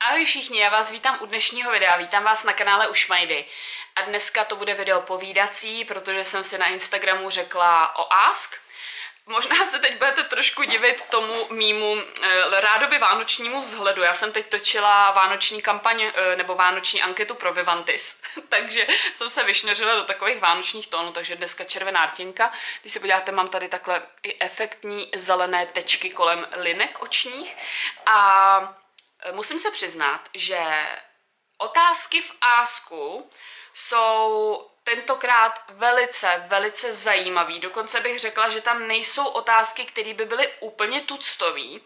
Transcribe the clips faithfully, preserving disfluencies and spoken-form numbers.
Ahoj všichni, já vás vítám u dnešního videa, vítám vás na kanále Ušmajdy. A dneska to bude video povídací, protože jsem si na Instagramu řekla o Ask. Možná se teď budete trošku divit tomu mýmu e, rádoby vánočnímu vzhledu. Já jsem teď točila vánoční kampaň e, nebo vánoční anketu pro Vivantis, takže jsem se vyšněřila do takových vánočních tónů, takže dneska červená rtěnka. Když se podíváte, mám tady takhle i efektní zelené tečky kolem linek očních a musím se přiznat, že otázky v Asku jsou tentokrát velice, velice zajímavý. Dokonce bych řekla, že tam nejsou otázky, které by byly úplně tuctový.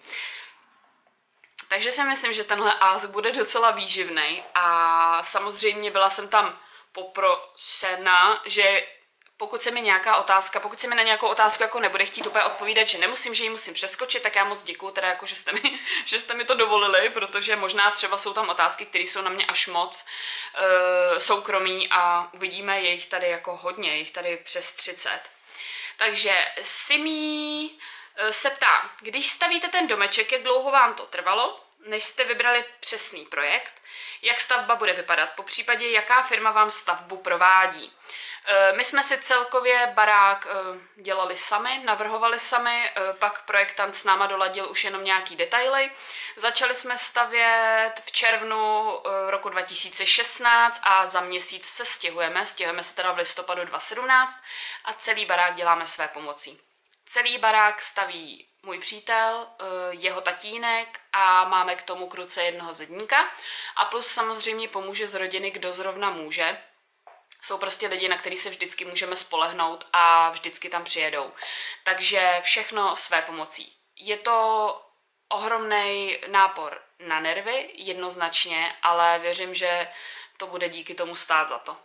Takže si myslím, že tenhle Ask bude docela výživný. A samozřejmě byla jsem tam poprosena, že pokud se mi nějaká otázka, pokud se mi na nějakou otázku jako nebude chtít úplně odpovídat, že nemusím, že ji musím přeskočit, tak já moc děkuju, teda jako, že jste mi, že jste mi to dovolili, protože možná třeba jsou tam otázky, které jsou na mě až moc uh, soukromí a uvidíme, je jich tady jako hodně, je jich tady přes třicet. Takže Simi uh, se ptá, když stavíte ten domeček, jak dlouho vám to trvalo, než jste vybrali přesný projekt, jak stavba bude vypadat, popřípadě jaká firma vám stavbu provádí. My jsme si celkově barák dělali sami, navrhovali sami, pak projektant s náma doladil už jenom nějaký detaily. Začali jsme stavět v červnu roku dva tisíce šestnáct a za měsíc se stěhujeme, stěhujeme se teda v listopadu dva tisíce sedmnáct a celý barák děláme své pomocí. Celý barák staví můj přítel, jeho tatínek a máme k tomu k ruce jednoho zedníka a plus samozřejmě pomůže z rodiny, kdo zrovna může. Jsou prostě lidi, na který se vždycky můžeme spolehnout a vždycky tam přijedou. Takže všechno své pomocí. Je to ohromný nápor na nervy, jednoznačně, ale věřím, že to bude díky tomu stát za to.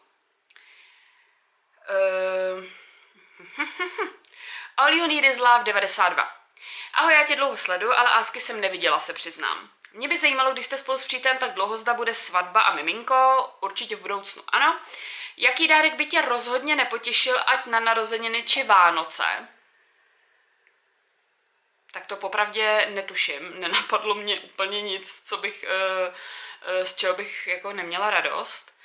Uh... All You Need Is Love devadesát dva. Ahoj, já tě dlouho sleduju, ale Asky jsem neviděla, se přiznám. Mě by zajímalo, když jste spolu s přítelem tak dlouho, zda bude svatba a miminko, určitě v budoucnu ano. Jaký dárek by tě rozhodně nepotěšil, ať na narozeniny či Vánoce? Tak to popravdě netuším, nenapadlo mě úplně nic, co bych, z čeho bych jako neměla radost.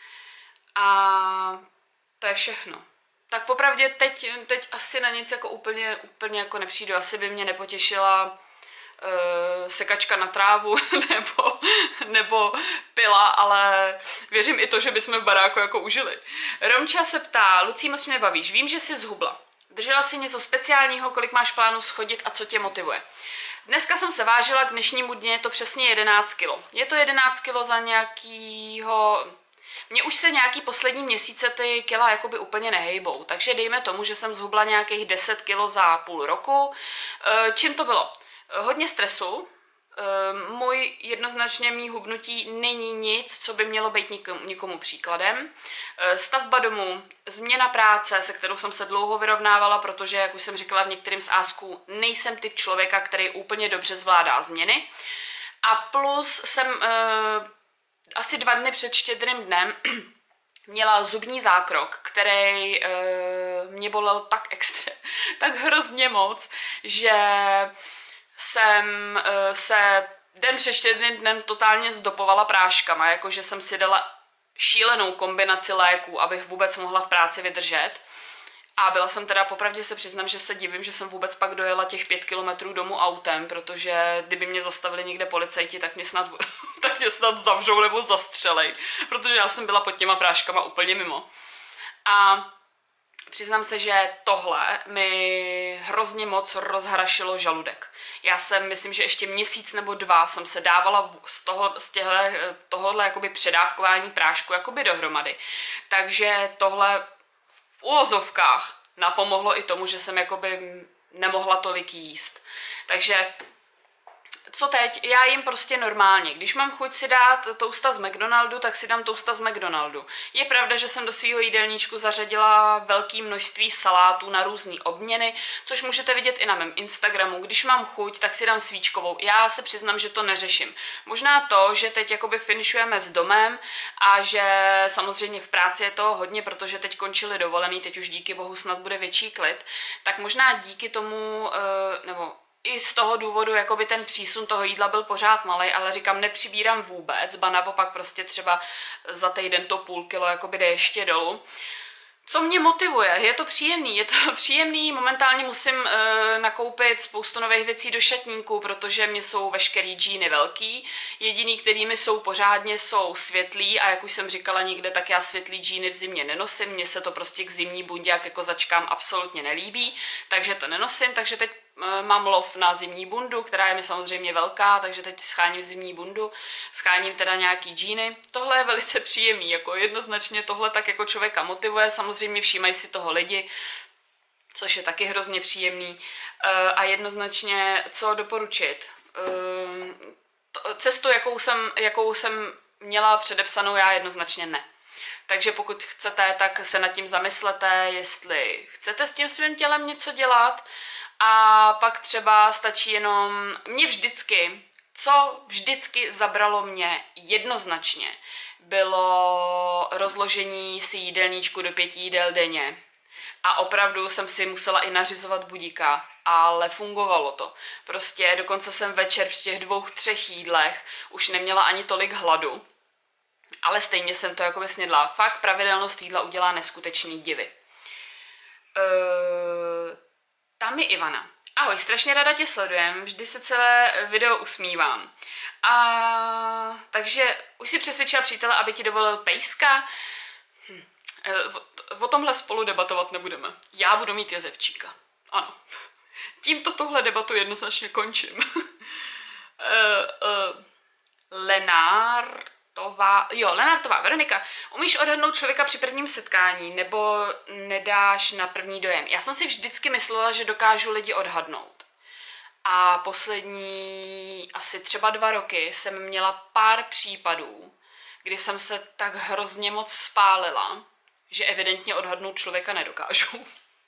A to je všechno. Tak popravdě teď, teď asi na nic jako úplně, úplně jako nepřijdu. Asi by mě nepotěšila Uh, sekačka na trávu nebo, nebo pila, ale věřím i to, že bychom v baráku jako užili. Romča se ptá, Lucí, moc mě bavíš, vím, že jsi zhubla. Držela jsi něco speciálního, kolik máš plánu schodit a co tě motivuje? Dneska jsem se vážila, k dnešnímu dně je to přesně jedenáct kilo. Je to jedenáct kilo za nějakýho... Mně už se nějaký poslední měsíce ty kila jakoby úplně nehejbou, takže dejme tomu, že jsem zhubla nějakých deset kilo za půl roku. Čím to bylo? Hodně stresu, můj jednoznačně mý hubnutí není nic, co by mělo být nikomu, nikomu příkladem. Stavba domu, změna práce, se kterou jsem se dlouho vyrovnávala, protože, jak už jsem říkala v některým z Asků, nejsem typ člověka, který úplně dobře zvládá změny. A plus jsem uh, asi dva dny před Štědrým dnem měla zubní zákrok, který uh, mě bolel tak extra, tak hrozně moc, že jsem uh, se den před Štědrým dnem totálně zdopovala práškama, jakože jsem si dala šílenou kombinaci léků, abych vůbec mohla v práci vydržet. A byla jsem teda, popravdě se přiznám, že se divím, že jsem vůbec pak dojela těch pět kilometrů domů autem, protože kdyby mě zastavili někde policajti, tak mě snad, tak mě snad zavřou nebo zastřelej, protože já jsem byla pod těma práškama úplně mimo. A přiznám se, že tohle mi hrozně moc rozhrašilo žaludek. Já jsem, myslím, že ještě měsíc nebo dva jsem se dávala z, toho, z těhle, tohohle jakoby předávkování prášku jakoby dohromady. Takže tohle v uvozovkách napomohlo i tomu, že jsem jakoby nemohla tolik jíst. Takže co teď? Já jim prostě normálně. Když mám chuť si dát tousta z McDonaldu, tak si dám tousta z McDonaldu. Je pravda, že jsem do svého jídelníčku zařadila velké množství salátů na různé obměny, což můžete vidět i na mém Instagramu. Když mám chuť, tak si dám svíčkovou. Já se přiznám, že to neřeším. Možná to, že teď jakoby finišujeme s domem a že samozřejmě v práci je to hodně, protože teď končili dovolený, teď už díky bohu snad bude větší klid, tak možná díky tomu, nebo i z toho důvodu, jakoby ten přísun toho jídla byl pořád malej, ale říkám, nepřibírám vůbec, ba naopak prostě třeba za týden to půl kilo jakoby jde ještě dolů. Co mě motivuje? Je to příjemný, je to příjemný, momentálně musím e, nakoupit spoustu nových věcí do šatníku, protože mě jsou veškerý džíny velký, jediný, kterými jsou pořádně, jsou světlý a jak už jsem říkala někde, tak já světlý džíny v zimě nenosím, mně se to prostě k zimní bundě jak jako začkám absolutně nelíbí, takže to nenosím, takže teď e, mám lov na zimní bundu, která je mi samozřejmě velká, takže teď scháním zimní bundu, scháním teda nějaký džíny. Tohle je velice příjemný, jako jednoznačně tohle tak jako člověka motivuje, samozřejmě všímají si toho lidi, což je taky hrozně příjemný. E, a jednoznačně, co doporučit? E, to, cestu, jakou jsem, jakou jsem měla předepsanou, já jednoznačně ne. Takže pokud chcete, tak se nad tím zamyslete, jestli chcete s tím svým tělem něco dělat, a pak třeba stačí jenom, mě vždycky, co vždycky zabralo mě jednoznačně, bylo rozložení si jídelníčku do pěti jídel denně. A opravdu jsem si musela i nařizovat budíka, ale fungovalo to. Prostě dokonce jsem večer při těch dvou, třech jídlech už neměla ani tolik hladu, ale stejně jsem to jako snědla. Fakt pravidelnost jídla udělá neskutečný divy. Eee... Tam je Ivana. Ahoj, strašně ráda tě sledujem, vždy se celé video usmívám. A takže už si přesvědčila přítele, aby ti dovolil pejska? Hm. O, o tomhle spolu debatovat nebudeme. Já budu mít jezevčíka. Ano. Tímto tohle debatu jednoznačně končím. uh, uh, Lenár... Jo, Lenartová Veronika, umíš odhadnout člověka při prvním setkání, nebo nedáš na první dojem? Já jsem si vždycky myslela, že dokážu lidi odhadnout. A poslední asi třeba dva roky jsem měla pár případů, kdy jsem se tak hrozně moc spálila, že evidentně odhadnout člověka nedokážu.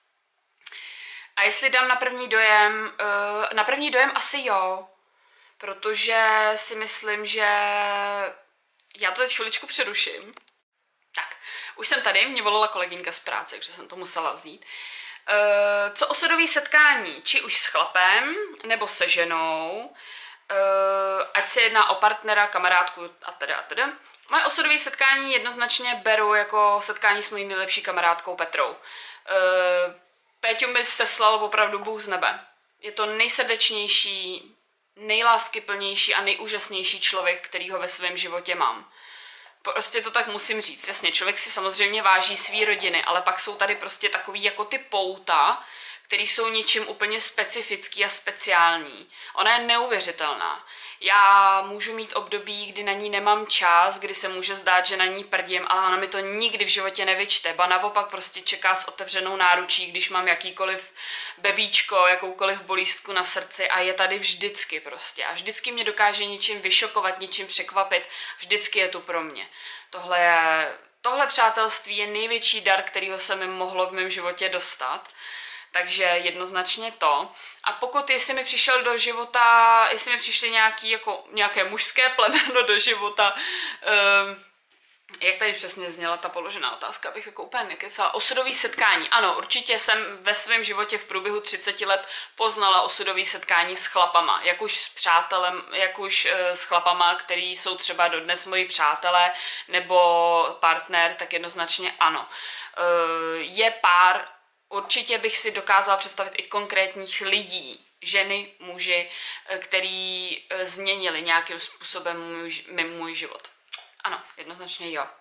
A jestli dám na první dojem, na první dojem asi jo, protože si myslím, že já to teď chviličku přeruším. Tak, už jsem tady, mě volala kolegyňka z práce, takže jsem to musela vzít. E, co osudový setkání, či už s chlapem, nebo se ženou, e, ať se jedná o partnera, kamarádku a teda a teda. Moje osudové setkání jednoznačně beru jako setkání s mojí nejlepší kamarádkou Petrou. E, Péťu mi seslal opravdu Bůh z nebe. Je to nejsrdečnější, nejláskyplnější a nejúžasnější člověk, kterýho ve svém životě mám. Prostě to tak musím říct. Jasně, člověk si samozřejmě váží svý rodiny, ale pak jsou tady prostě takový jako ty pouta, který jsou něčím úplně specifický a speciální. Ona je neuvěřitelná. Já můžu mít období, kdy na ní nemám čas, kdy se může zdát, že na ní prdím, ale ona mi to nikdy v životě nevyčte. Ba naopak prostě čeká s otevřenou náručí, když mám jakýkoliv bebíčko, jakoukoliv bolístku na srdci a je tady vždycky prostě. A vždycky mě dokáže něčím vyšokovat, něčím překvapit. Vždycky je tu pro mě. Tohle je... Tohle přátelství je největší dar, kterýho se mi mohlo v mém životě dostat. Takže jednoznačně to. A pokud, jestli mi přišel do života, jestli mi přišly nějaký, jako, nějaké mužské plemeno do života, um, jak tady přesně zněla ta položená otázka, abych jako úplně nekecala. Osudový setkání. Ano, určitě jsem ve svém životě v průběhu třiceti let poznala osudový setkání s chlapama. Jak už s přátelem, jak už uh, s chlapama, který jsou třeba dodnes moji přátelé, nebo partner, tak jednoznačně ano. Uh, je pár. Určitě bych si dokázala představit i konkrétních lidí, ženy, muži, který změnili nějakým způsobem můj, můj život. Ano, jednoznačně jo.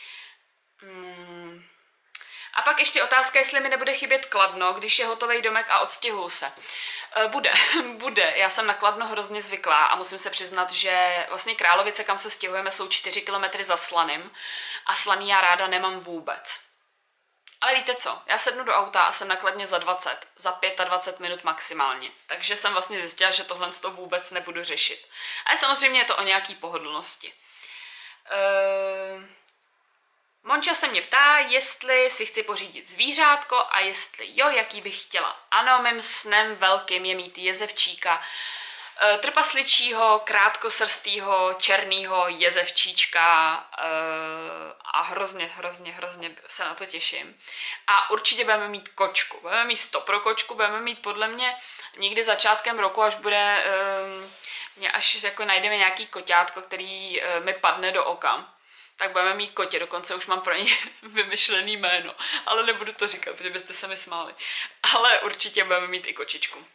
Hmm. A pak ještě otázka, jestli mi nebude chybět Kladno, když je hotovej domek a odstěhuju se. Bude, bude. Já jsem na Kladno hrozně zvyklá a musím se přiznat, že vlastně Královice, kam se stěhujeme, jsou čtyři kilometry za Slanym a Slaný já ráda nemám vůbec. Ale víte co, já sednu do auta a jsem na Kladně za dvacet, za dvacet pět minut maximálně. Takže jsem vlastně zjistila, že tohle to vůbec nebudu řešit. Ale samozřejmě je to o nějaký pohodlnosti. Uh... Monča se mě ptá, jestli si chci pořídit zvířátko a jestli jo, jaký bych chtěla. Ano, mým snem velkým je mít jezevčíka. E, trpasličího, krátkosrstýho, černýho jezevčíčka e, a hrozně, hrozně, hrozně se na to těším. A určitě budeme mít kočku. Budeme mít sto pro kočku, budeme mít podle mě někdy začátkem roku, až bude, e, až jako najdeme nějaký koťátko, který e, mi padne do oka, tak budeme mít kotě, dokonce už mám pro ně vymyšlený jméno, ale nebudu to říkat, protože byste se mi smáli. Ale určitě budeme mít i kočičku.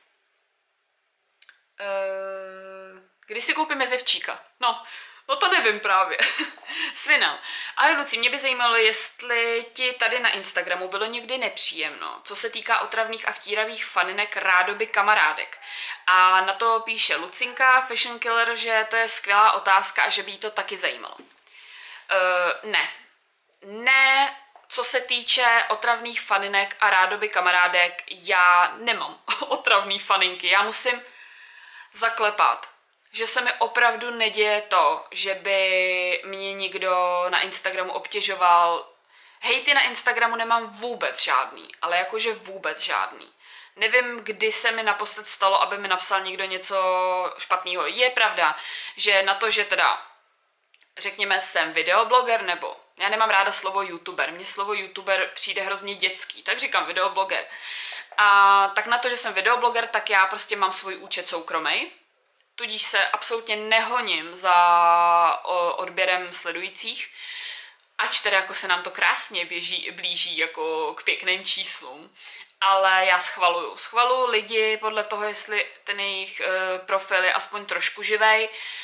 Kdy si koupím jezevčíka? No, no to nevím právě. Svinel. Ahoj Luci, mě by zajímalo, jestli ti tady na Instagramu bylo někdy nepříjemno, co se týká otravných a vtíravých faninek rádoby kamarádek. A na to píše Lucinka, Fashion Killer, že to je skvělá otázka a že by jí to taky zajímalo. Uh, ne. Ne, co se týče otravných faninek a rádoby kamarádek, já nemám otravný faninky. Já musím zaklepat, že se mi opravdu neděje to, že by mě někdo na Instagramu obtěžoval. Hejty na Instagramu nemám vůbec žádný, ale jakože vůbec žádný. Nevím, kdy se mi naposled stalo, aby mi napsal někdo něco špatného. Je pravda, že na to, že teda řekněme, jsem videobloger, nebo já nemám ráda slovo youtuber, mně slovo youtuber přijde hrozně dětský, tak říkám videobloger. A tak na to, že jsem videobloger, tak já prostě mám svůj účet soukromý, tudíž se absolutně nehoním za odběrem sledujících, ač teda jako se nám to krásně běží, blíží jako k pěkným číslům. Ale já schvaluju. Schvaluju lidi podle toho, jestli ten jejich uh, profil je aspoň trošku živej.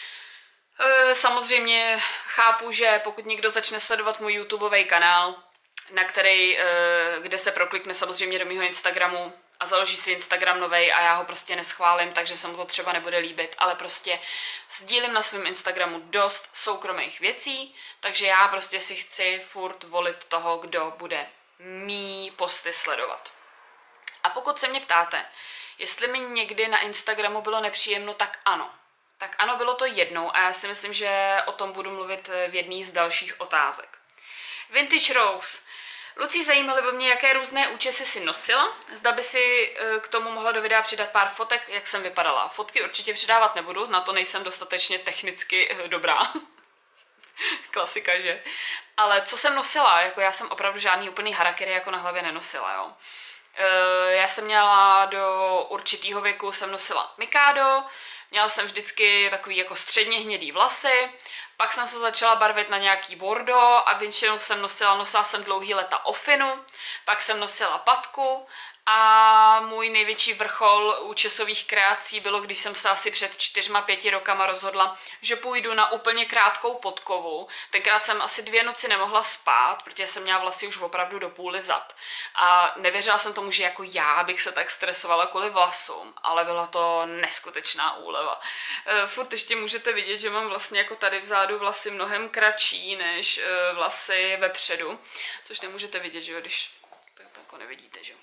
Samozřejmě chápu, že pokud někdo začne sledovat můj YouTubeový kanál, na který, kde se proklikne samozřejmě do mého Instagramu a založí si Instagram novej a já ho prostě neschválím, takže se mu to třeba nebude líbit, ale prostě sdílím na svém Instagramu dost soukromých věcí, takže já prostě si chci furt volit toho, kdo bude mý posty sledovat. A pokud se mě ptáte, jestli mi někdy na Instagramu bylo nepříjemno, tak ano. Tak ano, bylo to jednou a já si myslím, že o tom budu mluvit v jedné z dalších otázek. Vintage Rose. Lucí, zajímaly by mě, jaké různé účesy si nosila. Zda by si k tomu mohla do videa přidat pár fotek, jak jsem vypadala. Fotky určitě přidávat nebudu, na to nejsem dostatečně technicky dobrá. Klasika, že? Ale co jsem nosila? Jako já jsem opravdu žádný úplný harakiri jako na hlavě nenosila, jo. Já jsem měla do určitého věku, jsem nosila Mikado, měla jsem vždycky takový jako středně hnědý vlasy, pak jsem se začala barvit na nějaký bordo a většinou jsem nosila, nosila jsem dlouhý leta ofinu, pak jsem nosila patku a můj největší vrchol účesových kreací bylo, když jsem se asi před čtyřma, pěti rokama rozhodla, že půjdu na úplně krátkou podkovu. Tenkrát jsem asi dvě noci nemohla spát, protože jsem měla vlasy už opravdu do půly zad. A nevěřila jsem tomu, že jako já bych se tak stresovala kvůli vlasům, ale byla to neskutečná úleva. E, furt ještě můžete vidět, že mám vlastně jako tady vzadu vlasy mnohem kratší než e, vlasy vepředu, což nemůžete vidět, že jo, když tak to jako nevidíte, že jo.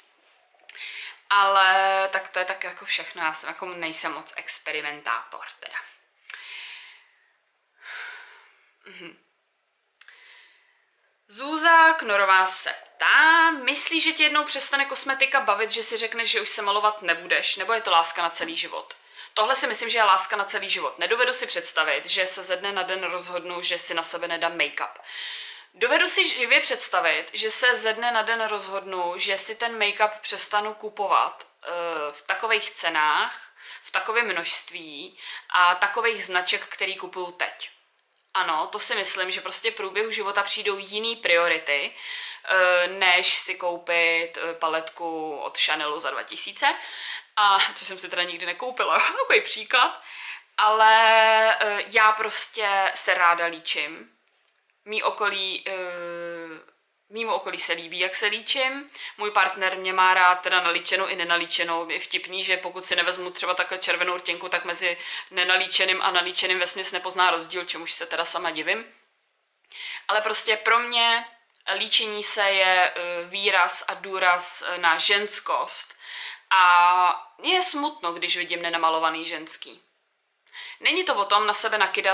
Ale tak to je tak jako všechno, já jsem jako nejsem moc experimentátor teda. Mhm. Zůza Knorová se ptá, myslíš, že tě jednou přestane kosmetika bavit, že si řekneš, že už se malovat nebudeš, nebo je to láska na celý život? Tohle si myslím, že je láska na celý život. Nedovedu si představit, že se ze dne na den rozhodnu, že si na sebe nedám make-up. Dovedu si živě představit, že se ze dne na den rozhodnu, že si ten make-up přestanu kupovat uh, v takových cenách, v takovém množství a takových značek, který kupuju teď. Ano, to si myslím, že prostě v průběhu života přijdou jiný priority, uh, než si koupit uh, paletku od Chanelu za dva tisíce, a což jsem si teda nikdy nekoupila, takový příklad, ale uh, já prostě se ráda líčím. Mý okolí, uh, mýmu okolí se líbí, jak se líčím. Můj partner mě má rád teda nalíčenou i nenalíčenou. Je vtipný, že pokud si nevezmu třeba takhle červenou rtěnku, tak mezi nenalíčeným a nalíčeným vesměs nepozná rozdíl, čemuž se teda sama divím. Ale prostě pro mě líčení se je uh, výraz a důraz na ženskost. A mně je smutno, když vidím nenamalovaný ženský. Není to o tom na sebe nakydat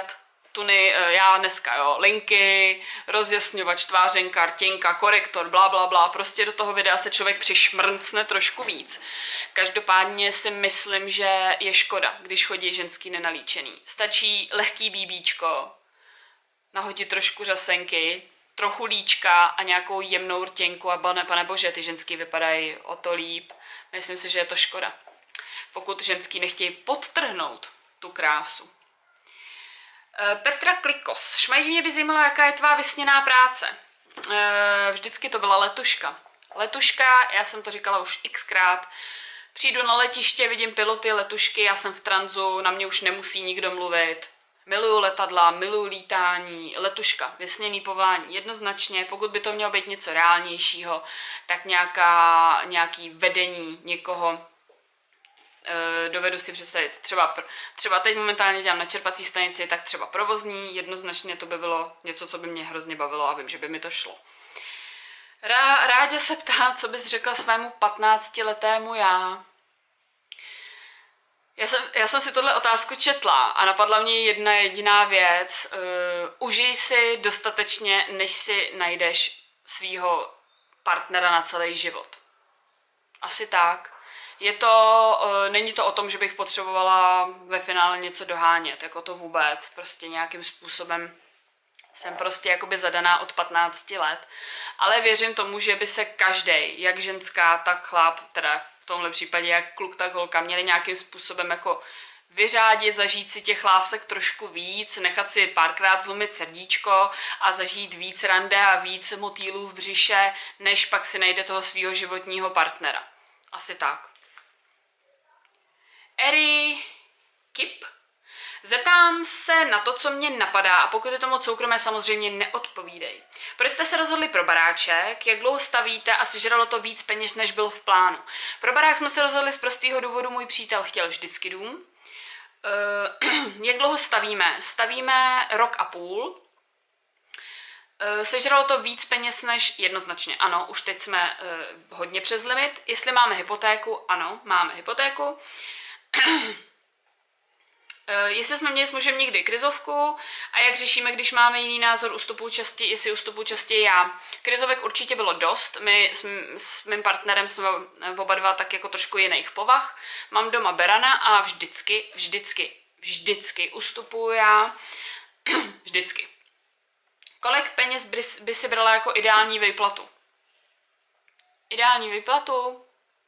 tuny, já dneska, jo, linky, rozjasňovač, tvářenka, rtěnka, korektor, bla, bla, bla, prostě do toho videa se člověk přišmrncne trošku víc. Každopádně si myslím, že je škoda, když chodí ženský nenalíčený. Stačí lehký bíbíčko, nahodit trošku řasenky, trochu líčka a nějakou jemnou rtěnku a pane, pane bože, ty ženský vypadají o to líp. Myslím si, že je to škoda. Pokud ženský nechtějí podtrhnout tu krásu. Petra Klikos. Šmajdi, mě by zajímalo, jaká je tvá vysněná práce. Vždycky to byla letuška. Letuška, já jsem to říkala už xkrát. Přijdu na letiště, vidím piloty letušky, já jsem v tranzu, na mě už nemusí nikdo mluvit. Miluju letadla, miluju lítání, letuška, vysněný povolání, jednoznačně. Pokud by to mělo být něco reálnějšího, tak nějaká, nějaký vedení někoho, e, dovedu si představit. Třeba, třeba teď momentálně dělám na čerpací stanici, tak třeba provozní, jednoznačně to by bylo něco, co by mě hrozně bavilo a vím, že by mi to šlo. Rá, Rádě se ptá, co bys řekla svému patnáctiletému já. Já jsem, já jsem si tohle otázku četla a napadla mě jedna jediná věc. Uh, užij si dostatečně, než si najdeš svýho partnera na celý život. Asi tak. Je to, uh, není to o tom, že bych potřebovala ve finále něco dohánět, jako to vůbec. Prostě nějakým způsobem jsem prostě jakoby zadaná od patnácti let. Ale věřím tomu, že by se každej, jak ženská, tak chlap, teda v tomhle případě jak kluk, tak holka, měli nějakým způsobem jako vyřádit, zažít si těch lásek trošku víc, nechat si párkrát zlomit srdíčko a zažít víc rande a víc motýlů v břiše, než pak si najde toho svého životního partnera. Asi tak. Eri Kip. Zeptám se na to, co mě napadá a pokud je to moc soukromé, samozřejmě neodpovídej. Proč jste se rozhodli pro baráček, jak dlouho stavíte a sežralo to víc peněz, než bylo v plánu? Pro barák jsme se rozhodli z prostého důvodu, můj přítel chtěl vždycky dům. Uh, jak dlouho stavíme? Stavíme rok a půl. Uh, sežralo to víc peněz než jednoznačně. Ano, už teď jsme uh, hodně přes limit. Jestli máme hypotéku? Ano, máme hypotéku. Jestli jsme měli s mužem někdy krizovku a jak řešíme, když máme jiný názor, ustupuju častěji, jestli ustupuju častěji já. Krizovek určitě bylo dost, my s, s mým partnerem jsme oba dva tak jako trošku jiných povah. Mám doma berana a vždycky, vždycky, vždycky ustupuju já. Vždycky. Kolik peněz by, by si brala jako ideální výplatu? Ideální výplatu?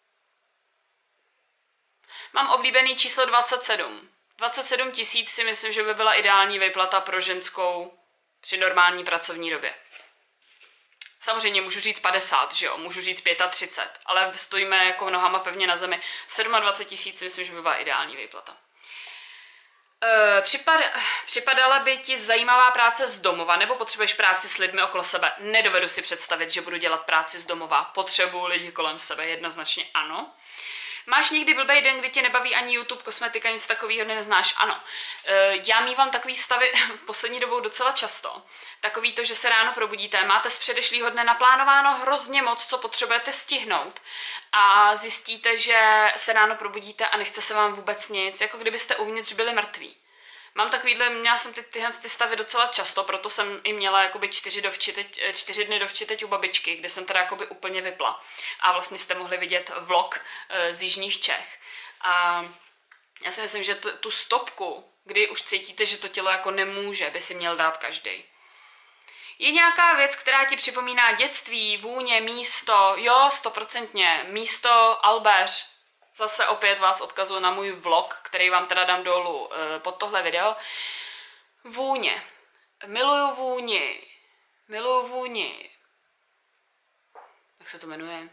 Mám oblíbený číslo dvacet sedm. dvacet sedm tisíc si myslím, že by byla ideální výplata pro ženskou při normální pracovní době. Samozřejmě můžu říct padesát, že jo, můžu říct třicet pět, ale stojíme jako nohama pevně na zemi. dvacet sedm tisíc si myslím, že by byla ideální výplata. E, připad, připadala by ti zajímavá práce z domova, nebo potřebuješ práci s lidmi okolo sebe? Nedovedu si představit, že budu dělat práci z domova. Potřebuju lidi kolem sebe, jednoznačně ano. Máš někdy blbej den, kdy tě nebaví ani YouTube, kosmetika, nic takového neznáš? Ano. E, já mívám takový stavy poslední dobou docela často. Takový to, že se ráno probudíte, máte z předešlýho dne naplánováno hrozně moc, co potřebujete stihnout a zjistíte, že se ráno probudíte a nechce se vám vůbec nic, jako kdybyste uvnitř byli mrtví. Mám takovýhle, měla jsem ty, tyhle ty stavy docela často, proto jsem i měla jakoby čtyři, dovči teď, čtyři dny dovči teď u babičky, kde jsem teda jakoby úplně vypla. A vlastně jste mohli vidět vlog e, z jižních Čech. A já si myslím, že t, tu stopku, kdy už cítíte, že to tělo jako nemůže, by si měl dát každý. Je nějaká věc, která ti připomíná dětství, vůně, místo? Jo, stoprocentně. Místo, Albeř. Zase opět vás odkazuji na můj vlog, který vám teda dám dolů e, pod tohle video. Vůně. Miluju vůni. Miluju vůni. Jak se to jmenuje?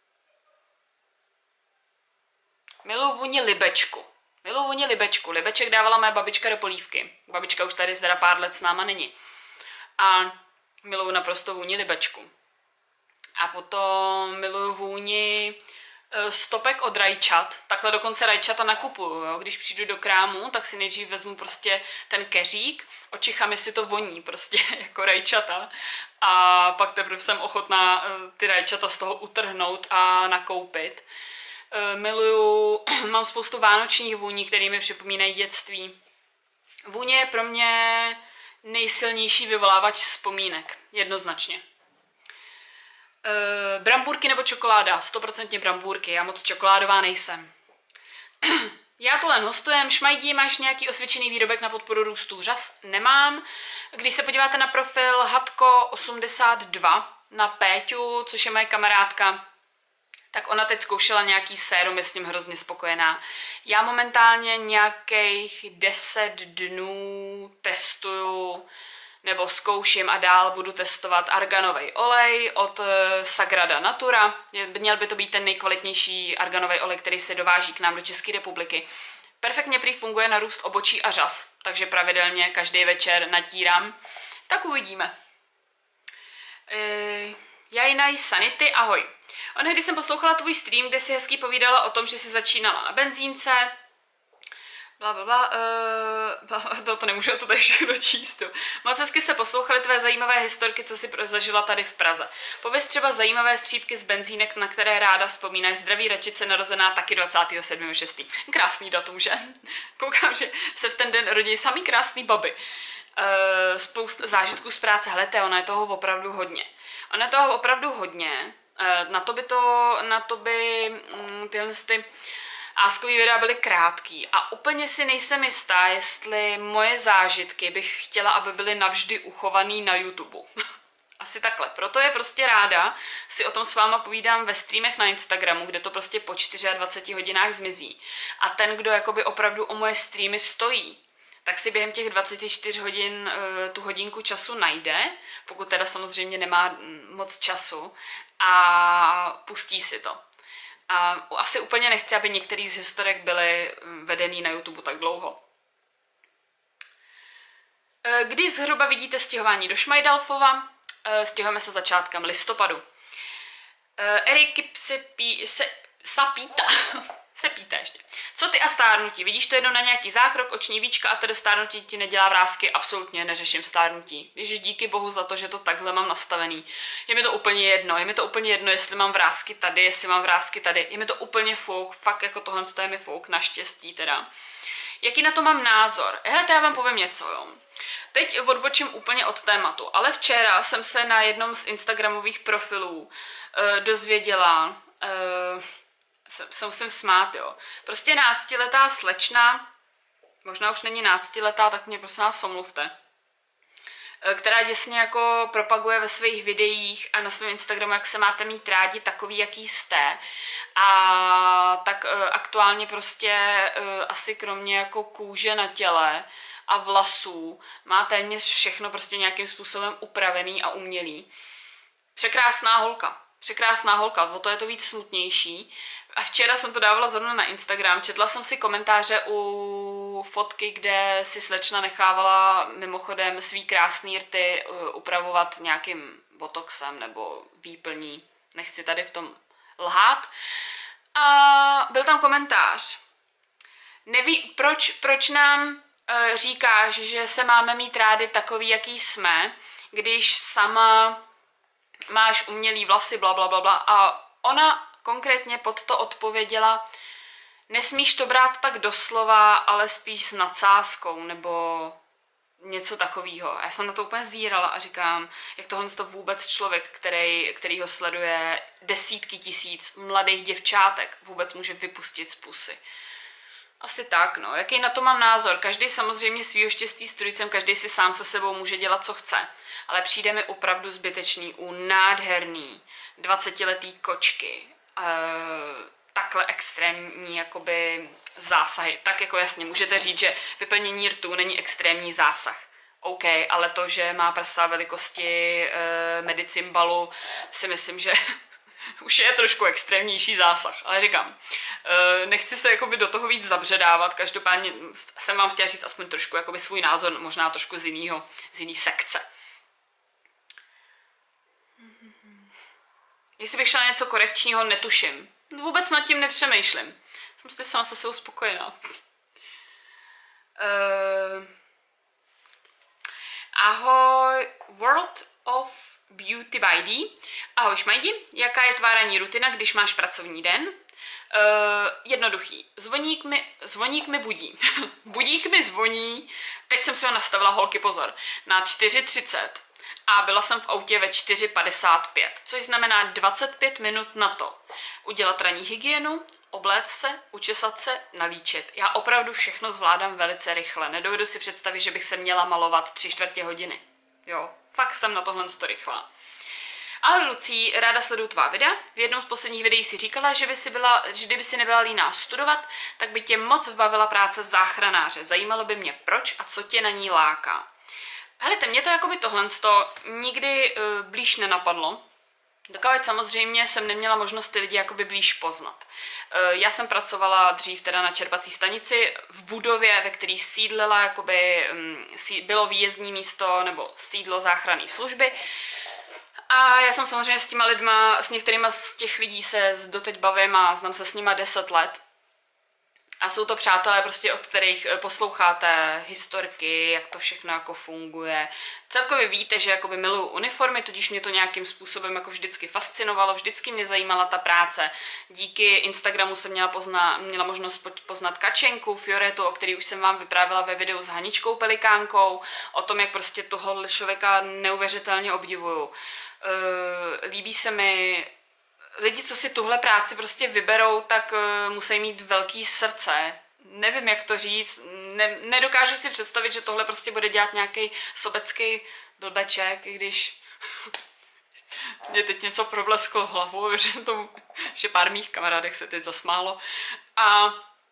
Miluju vůni libečku. Miluju vůni libečku. Libeček dávala moje babička do polívky. Babička už tady teda pár let s náma není. A miluju naprosto vůni libečku. A potom miluju vůni stopek od rajčat, takhle dokonce rajčata nakupuju, jo? Když přijdu do krámu, tak si nejdřív vezmu prostě ten keřík, očichami si to voní prostě jako rajčata a pak teprve jsem ochotná ty rajčata z toho utrhnout a nakoupit. Miluju, mám spoustu vánočních vůní, které mi připomínají dětství. Vůně je pro mě nejsilnější vyvolávač vzpomínek, jednoznačně. E, brambůrky nebo čokoláda? Stoprocentně brambůrky, já moc čokoládová nejsem. Já tu len hostujem, Šmajdí, máš nějaký osvědčený výrobek na podporu růstu řas? Nemám. Když se podíváte na profil Hatko osmdesát dva na Péťu, což je moje kamarádka, tak ona teď zkoušela nějaký sérum, je s ním hrozně spokojená. Já momentálně nějakých deset dnů testuju nebo zkouším a dál budu testovat arganový olej od Sagrada Natura. Měl by to být ten nejkvalitnější arganový olej, který se dováží k nám do České republiky. Perfektně prý funguje na růst obočí a řas, takže pravidelně každý večer natírám. Tak uvidíme. E, Jajnaj Sanity, ahoj. Onehdy jsem poslouchala tvůj stream, kde si hezky povídala o tom, že jsi začínala na benzínce. Bla, bla, bla, uh, bla, to, to nemůžu to tady všechno číst. Moc hezky se poslouchaly tvé zajímavé historky, co jsi zažila tady v Praze. Pověz třeba zajímavé střípky z benzínek, na které ráda vzpomínáš. Zdraví Račice, narozená taky dvacátého sedmého šestého Krásný datum, že? Koukám, že se v ten den rodí samý krásný baby. Uh, spousta zážitků z práce. Helete, ono je toho opravdu hodně. Ono je toho opravdu hodně. Uh, na to by to, na to by um, tyhle ty Áskový videa byly krátký a úplně si nejsem jistá, jestli moje zážitky bych chtěla, aby byly navždy uchovaný na YouTube. Asi takhle. Proto je prostě ráda, si o tom s váma povídám ve streamech na Instagramu, kde to prostě po dvaceti čtyřech hodinách zmizí. A ten, kdo jakoby opravdu o moje streamy stojí, tak si během těch dvaceti čtyř hodin tu hodinku času najde, pokud teda samozřejmě nemá moc času, a pustí si to. A asi úplně nechci, aby některý z historek byly vedený na YouTube tak dlouho. Kdy zhruba vidíte stěhování do Šmajdalfova? Stěhujeme se začátkem listopadu. Erik se, pí, se, sapíta. se píta ještě. Co ty a stárnutí? Vidíš to jednou na nějaký zákrok, oční víčka a tedy stárnutí ti nedělá vrásky? Absolutně neřeším stárnutí. Ježiš, díky bohu za to, že to takhle mám nastavený. Je mi to úplně jedno. Je mi to úplně jedno, jestli mám vrásky tady, jestli mám vrásky tady. Je mi to úplně fouk. Fakt jako tohle je mi fouk, naštěstí teda. Jaký na to mám názor? Hele, já vám povím něco, jo. Teď odbočím úplně od tématu, ale včera jsem se na jednom z instagramových profilů uh, dozvěděla, uh, se, se musím smát, jo. Prostě náctiletá slečna, možná už není náctiletá, tak mě prosím vás omluvte, která děsně jako propaguje ve svých videích a na svém Instagramu, jak se máte mít rádi takový, jaký jste. A tak uh, aktuálně prostě uh, asi kromě jako kůže na těle a vlasů má téměř všechno prostě nějakým způsobem upravený a umělý. Překrásná holka. Překrásná holka, o to je to víc smutnější. A včera jsem to dávala zrovna na Instagram, četla jsem si komentáře u fotky, kde si slečna nechávala mimochodem svý krásný rty upravovat nějakým botoxem nebo výplní. Nechci tady v tom lhát. A byl tam komentář. Neví, proč, proč nám e, říkáš, že se máme mít rádi takový, jaký jsme, když sama máš umělý vlasy, bla, bla, bla, bla. A ona konkrétně pod to odpověděla, nesmíš to brát tak doslova, ale spíš s nadsázkou, nebo něco takového. A já jsem na to úplně zírala a říkám, jak tohle to vůbec člověk, který, který ho sleduje desítky tisíc mladých děvčátek, vůbec může vypustit z pusy. Asi tak, no. Jaký na to mám názor? Každý samozřejmě svýho štěstí strujcem, každý si sám se sebou může dělat, co chce. Ale přijde mi opravdu zbytečný u nádherný dvacetiletý kočky e, takhle extrémní jakoby zásahy. Tak jako jasně, můžete říct, že vyplnění rtů není extrémní zásah. OK, ale to, že má prsa velikosti e, medicimbalu, si myslím, že už je trošku extrémnější zásah, ale říkám, nechci se jakoby do toho víc zabředávat, každopádně jsem vám chtěla říct aspoň trošku jakoby svůj názor, možná trošku z jiného, z jiný sekce. Jestli bych šla na něco korekčního, netuším. Vůbec nad tím nepřemýšlím. Jsem si sama se sebou spokojená. Uh... Ahoj, World of Beauty by D. Ahoj Šmajdi, jaká je tvá ranní rutina, když máš pracovní den? jednoduchý. Zvoník mi, zvoník mi budí. Budík mi zvoní, teď jsem si ho nastavila, holky, pozor, na čtyři třicet a byla jsem v autě ve čtyři padesát pět, což znamená dvacet pět minut na to udělat ranní hygienu, obléct se, učesat se, nalíčit. Já opravdu všechno zvládám velice rychle. Nedovedu si představit, že bych se měla malovat tři čtvrtě hodiny. Jo, fakt jsem na tohle to rychlá. Ahoj Lucí, ráda sleduju tvá videa. V jednom z posledních videí si říkala, že, by si byla, že kdyby si nebyla líná studovat, tak by tě moc bavila práce záchranáře. Zajímalo by mě proč a co tě na ní láká. Helejte, mě to jakoby tohle nikdy uh, blíž nenapadlo. Dokud samozřejmě jsem neměla možnost ty lidi jakoby blíž poznat. Já jsem pracovala dřív teda na čerpací stanici v budově, ve které sídlila, jakoby, bylo výjezdní místo nebo sídlo záchranné služby. A já jsem samozřejmě s těma lidma, s některýma z těch lidí se doteď bavím a znám se s nima deset let. A jsou to přátelé, prostě od kterých posloucháte historky, jak to všechno jako funguje. Celkově víte, že jakoby miluju uniformy, tudíž mě to nějakým způsobem jako vždycky fascinovalo, vždycky mě zajímala ta práce. Díky Instagramu jsem měla, pozna, měla možnost poznat Kačenku, Fioretu, o který už jsem vám vyprávěla ve videu s Haničkou Pelikánkou, o tom, jak prostě tohohle člověka neuvěřitelně obdivuju. E, líbí se mi... Lidi, co si tuhle práci prostě vyberou, tak uh, musí mít velký srdce. Nevím, jak to říct. Ne, nedokážu si představit, že tohle prostě bude dělat nějaký sobecký blbeček, i když mě teď něco problesklo hlavou, že, to, že pár mých kamarádek se teď zasmálo. A uh,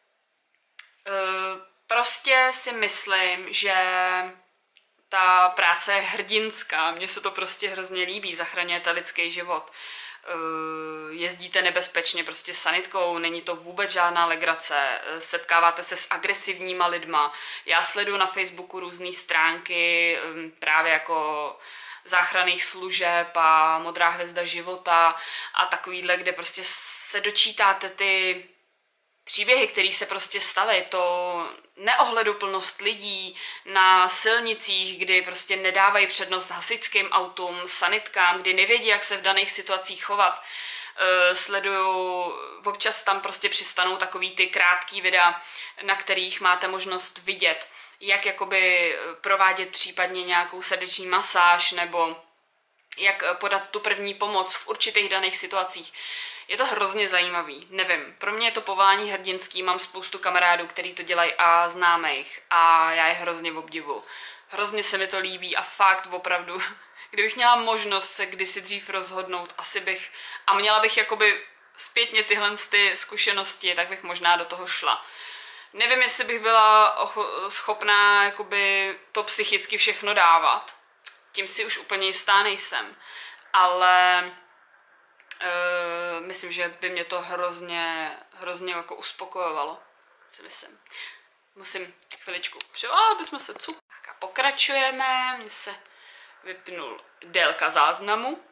prostě si myslím, že ta práce je hrdinská. Mně se to prostě hrozně líbí. Zachraňujete lidský život. Jezdíte nebezpečně prostě sanitkou, není to vůbec žádná legrace, setkáváte se s agresivníma lidma. Já sleduju na Facebooku různé stránky právě jako záchranných služeb a Modrá hvězda života a takovýhle, kde prostě se dočítáte ty příběhy, které se prostě staly, to neohleduplnost lidí na silnicích, kdy prostě nedávají přednost hasičským autům, sanitkám, kdy nevědí, jak se v daných situacích chovat. E, sleduju, občas tam prostě přistanou takový ty krátký videa, na kterých máte možnost vidět, jak jakoby provádět případně nějakou srdeční masáž nebo jak podat tu první pomoc v určitých daných situacích. Je to hrozně zajímavý, nevím, pro mě je to povolání hrdinský, mám spoustu kamarádů, kteří to dělají a známe jich a já je hrozně obdivuju. Hrozně se mi to líbí a fakt opravdu, kdybych měla možnost se kdysi dřív rozhodnout, asi bych, a měla bych jakoby zpětně tyhle ty zkušenosti, tak bych možná do toho šla. Nevím, jestli bych byla schopná jakoby to psychicky všechno dávat, tím si už úplně jistá nejsem, ale... Uh, myslím, že by mě to hrozně, hrozně jako uspokojovalo, co myslím. Musím chviličku přivolat, aby jsme se cuk. A pokračujeme, mně se vypnul délka záznamu.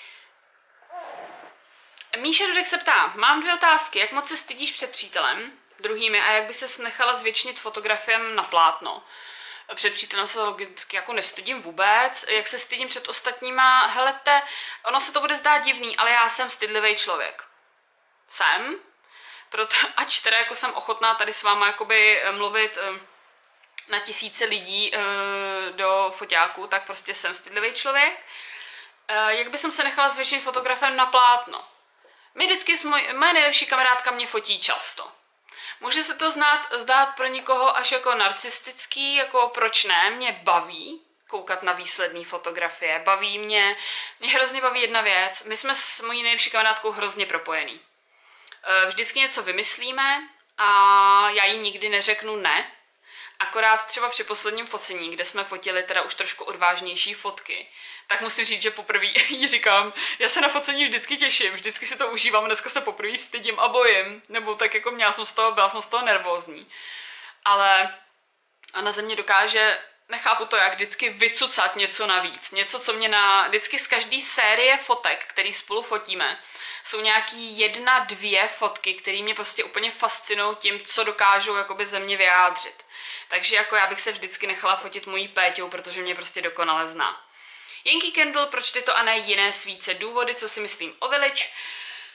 Míša Dudek se ptá, mám dvě otázky, jak moc se stydíš před přítelem, druhými a jak by ses nechala zvětšnit fotografiem na plátno. Před přítelem se logicky jako nestydím vůbec, jak se stydím před ostatníma, helete, ono se to bude zdát divný, ale já jsem stydlivý člověk. Jsem, proto, ač teda jako jsem ochotná tady s váma jakoby mluvit na tisíce lidí do foťáku, tak prostě jsem stydlivý člověk. Jak by jsem se nechala zvětšit fotografem na plátno? My vždycky, moj, moje nejlepší kamarádka mě fotí často. Může se to znát, zdát pro někoho až jako narcistický, jako proč ne, mě baví koukat na výsledné fotografie, baví mě, mě hrozně baví jedna věc, my jsme s mojí nejlepší kamarádkou hrozně propojení. Vždycky něco vymyslíme a já jí nikdy neřeknu ne, akorát třeba při posledním focení, kde jsme fotili teda už trošku odvážnější fotky, tak musím říct, že poprvé jí říkám, já se na focení vždycky těším, vždycky si to užívám, dneska se poprvé stydím a bojím, nebo tak jako měla jsem z toho, byla jsem z toho nervózní. Ale ona ze mě dokáže, nechápu to jak, vždycky vycucat něco navíc, něco, co mě na, vždycky z každé série fotek, který spolu fotíme, jsou nějaký jedna, dvě fotky, které mě prostě úplně fascinují tím, co dokážou jakoby ze mě vyjádřit. Takže jako já bych se vždycky nechala fotit mojí Péťou, protože mě prostě dokonale zná. Yankee Candle, proč tyto a ne jiné svíce? Důvody, co si myslím o Village.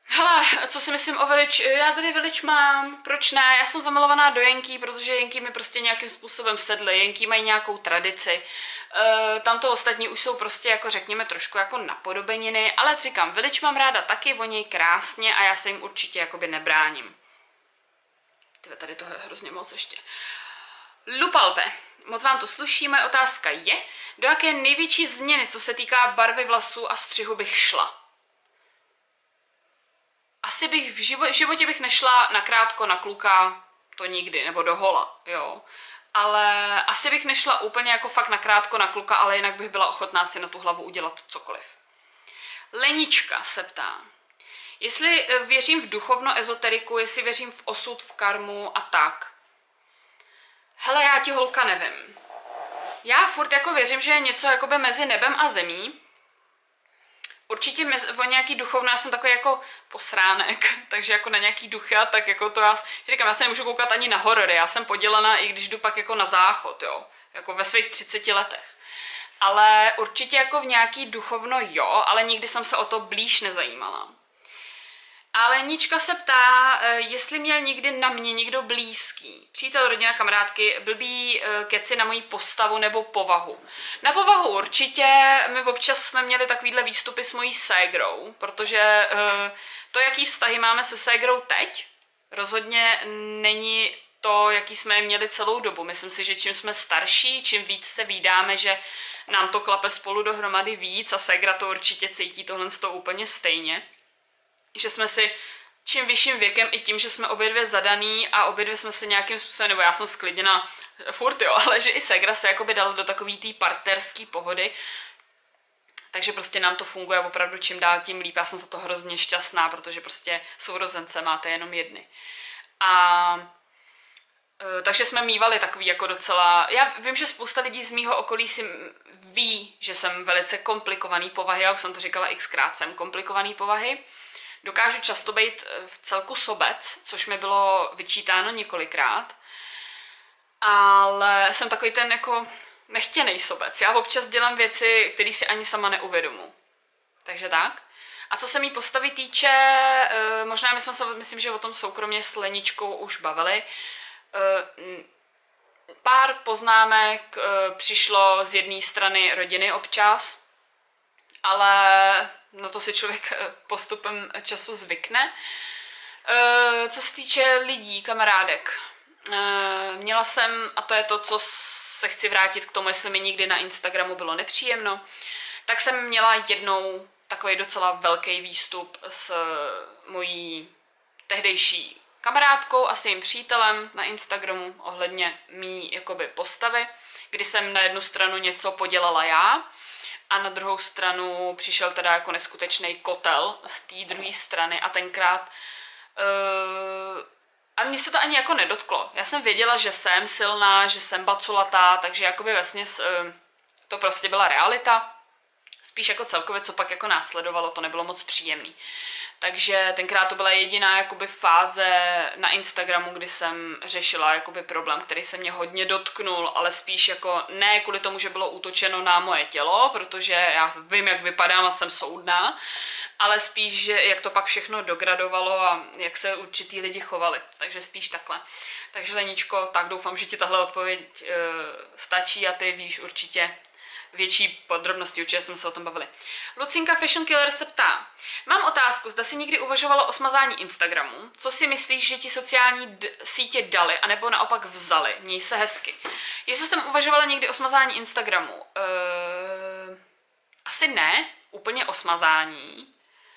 Hele, co si myslím o Vilič? Já tady Vilič mám, proč ne? Já jsem zamilovaná do Jenký, protože Jenký mi prostě nějakým způsobem sedly. Jenký mají nějakou tradici. E, tam to ostatní už jsou prostě jako řekněme trošku jako napodobeniny, ale říkám, Vilič mám ráda taky, voněj krásně a já se jim určitě jakoby nebráním. Tyve, tady toho je hrozně moc ještě. Lupalpe, moc vám to sluší, moje otázka je, do jaké největší změny, co se týká barvy vlasů a střihu bych šla? Asi bych v, živo, v životě bych nešla nakrátko na kluka, to nikdy, nebo do hola, jo. Ale asi bych nešla úplně jako fakt nakrátko na kluka, ale jinak bych byla ochotná si na tu hlavu udělat cokoliv. Lenička se ptá, jestli věřím v duchovno ezoteriku, jestli věřím v osud, v karmu a tak. Hele, já ti holka nevím. Já furt jako věřím, že je něco jakoby mezi nebem a zemí. Určitě mezi, o nějaký duchovno, já jsem takový jako posránek, takže jako na nějaký duchy a tak jako to já, říkám, já se nemůžu koukat ani na horory, já jsem podělaná, i když jdu pak jako na záchod, jo, jako ve svých třiceti letech. Ale určitě jako v nějaký duchovno jo, ale nikdy jsem se o to blíž nezajímala. Ale Nička se ptá, jestli měl někdy na mě někdo blízký. Přítel, rodina, kamarádky, blbý keci na moji postavu nebo povahu. Na povahu určitě, my občas jsme měli takovýhle výstupy s mojí ségrou, protože to, jaký vztahy máme se ségrou teď, rozhodně není to, jaký jsme je měli celou dobu. Myslím si, že čím jsme starší, čím víc se vídáme, že nám to klape spolu dohromady víc a ségra to určitě cítí tohle z toho úplně stejně. Že jsme si čím vyšším věkem i tím, že jsme obě dvě zadaný a obě dvě jsme se nějakým způsobem, nebo já jsem sklidněna furt jo, ale že i ségra se jakoby dala do takový té partnerské pohody, takže prostě nám to funguje opravdu čím dál tím líp. Já jsem za to hrozně šťastná, protože prostě sourozence máte jenom jedny. A takže jsme mívali takový jako docela, já vím, že spousta lidí z mýho okolí si ví, že jsem velice komplikovaný povahy, já už jsem to říkala xkrát, jsem komplikovaný povahy. Dokážu často být v celku sobec, což mi bylo vyčítáno několikrát, ale jsem takový ten jako nechtěnej sobec. Já občas dělám věci, které si ani sama neuvědomu. Takže tak. A co se mý postavy týče, možná my jsme se, myslím, že o tom soukromně s Leničkou už bavili, pár poznámek přišlo z jedné strany rodiny občas, ale na to si člověk postupem času zvykne. Co se týče lidí, kamarádek, měla jsem, a to je to, co se chci vrátit k tomu, jestli mi nikdy na Instagramu bylo nepříjemno, tak jsem měla jednou takový docela velký výstup s mojí tehdejší kamarádkou a s jejím přítelem na Instagramu ohledně mý jakoby postavy, kdy jsem na jednu stranu něco podělala já a na druhou stranu přišel teda jako neskutečný kotel z té druhé strany a tenkrát uh, a mně se to ani jako nedotklo. Já jsem věděla, že jsem silná, že jsem baculatá, takže jakoby vesměs uh, to prostě byla realita. Spíš jako celkově, co pak jako následovalo, to nebylo moc příjemný. Takže tenkrát to byla jediná jakoby fáze na Instagramu, kdy jsem řešila jakoby problém, který se mě hodně dotknul, ale spíš jako ne kvůli tomu, že bylo útočeno na moje tělo, protože já vím, jak vypadám a jsem soudná, ale spíš, že jak to pak všechno dogradovalo a jak se určitý lidi chovali. Takže spíš takhle. Takže Leničko, tak doufám, že ti tahle odpověď e, stačí a ty víš určitě větší podrobnosti, určitě jsme se o tom bavili. Lucinka Fashion Killer se ptá, mám otázku, zda si někdy uvažovala o smazání Instagramu, co si myslíš, že ti sociální d- sítě dali, anebo naopak vzali, měj se hezky. Jestli jsem uvažovala někdy o smazání Instagramu, uh, asi ne, úplně o smazání.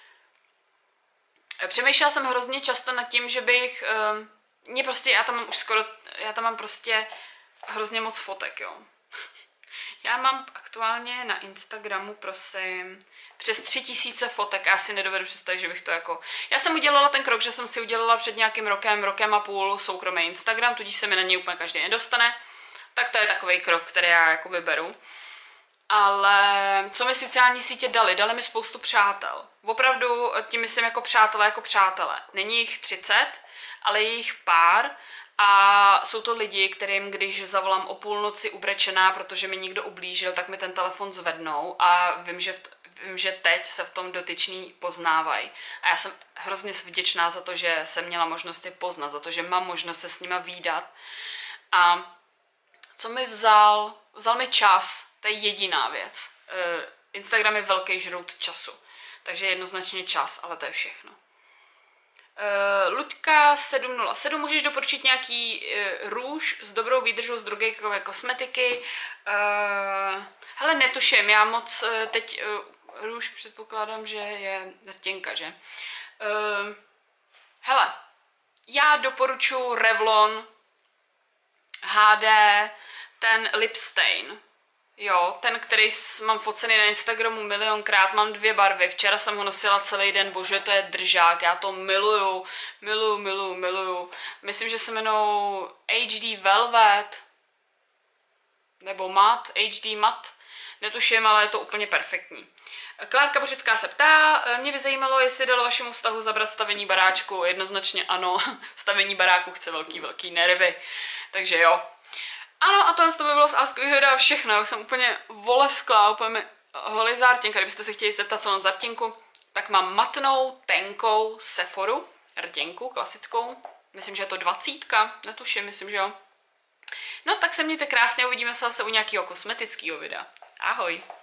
Přemýšlela jsem hrozně často nad tím, že bych, uh, mě prostě, já tam mám už skoro, já tam mám prostě hrozně moc fotek, jo. Já mám aktuálně na Instagramu, prosím, přes tři tisíce fotek. Já si nedovedu představit, že bych to jako... Já jsem udělala ten krok, že jsem si udělala před nějakým rokem, rokem a půl soukromý Instagram, tudíž se mi na něj úplně každý nedostane. Tak to je takový krok, který já jakoby beru. Ale co mi sociální sítě dali? Dali mi spoustu přátel. Opravdu tím myslím jako přátelé, jako přátelé. Není jich třicet, ale je jich pár. A jsou to lidi, kterým, když zavolám o půlnoci ubrečená, protože mi někdo ublížil, tak mi ten telefon zvednou a vím, že, v, vím, že teď se v tom dotyční poznávají. A já jsem hrozně vděčná za to, že jsem měla možnost je poznat, za to, že mám možnost se s nima vídat. A co mi vzal? Vzal mi čas, to je jediná věc. Instagram je velký žrout času, takže jednoznačně čas, ale to je všechno. Uh, Luďka sedm nula sedm, můžeš doporučit nějaký uh, růž s dobrou výdržou z drogejkové kosmetiky? Uh, hele, netuším, já moc uh, teď uh, růž předpokládám, že je rtěnka, že? Uh, hele, já doporučuji Revlon H D, ten Lip Stain. Jo, ten, který mám focený na Instagramu milionkrát, mám dvě barvy, včera jsem ho nosila celý den, bože, to je držák, já to miluju, miluju, miluju, miluju. Myslím, že se jmenou H D Velvet, nebo Matte, H D Matte, netuším, ale je to úplně perfektní. Klárka Bořická se ptá, mě by zajímalo, jestli dalo vašemu vztahu zabrat stavení baráčku, jednoznačně ano, stavení baráku chce velký, velký nervy, takže jo. Ano, a tohle to by bylo z Askovýho videa všechno, já už jsem úplně volesklá, úplně mi holy zártěnka, kdybyste se chtěli zeptat, co mám za rtěnku, tak mám matnou, tenkou Sephoru, rtěnku klasickou, myslím, že je to dvacítka, netuším, myslím, že jo. No tak se mějte krásně, uvidíme se zase u nějakého kosmetického videa. Ahoj!